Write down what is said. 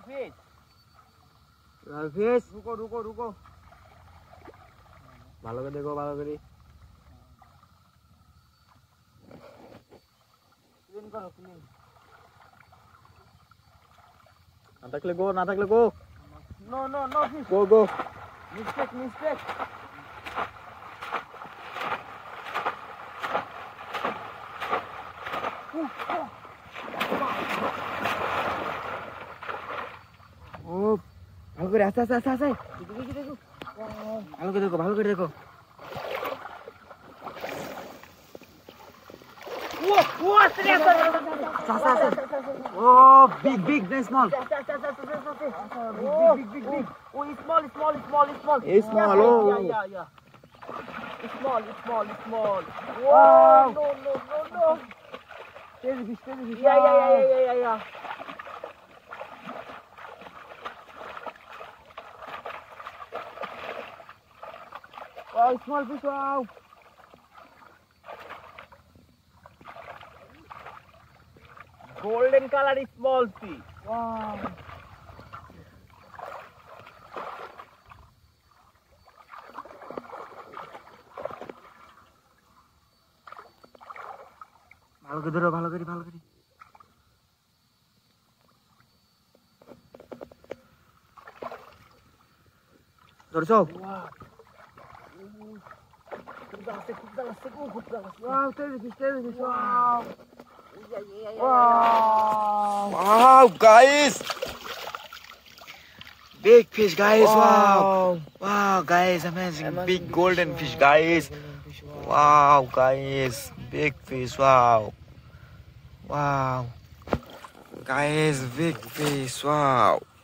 fish. fish. रुको. ভালো করে দেখো, ভালো করে। ক্লিন করো, ক্লিন। না থাকলে গো। No fish. Go. Mistake. ও ভালো করে আস্তে। দেখো। ভালো করে দেখো। Oh, big, then small. Big. Oh, it's small. It's small, oh. Yeah. It's small. Wow. No. Steady fish. Yeah. Wow, small fish, wow. Golden color is small fish. Wow. ভালো করে ধরো, ভালো করে। ধরছো? Wow, steady fish. Wow. Yeah. Wow, guys. Big fish, guys. Wow, guys, amazing. Big golden fish, guys. Wow, guys. Big fish. Wow. Guys, big fish. Wow.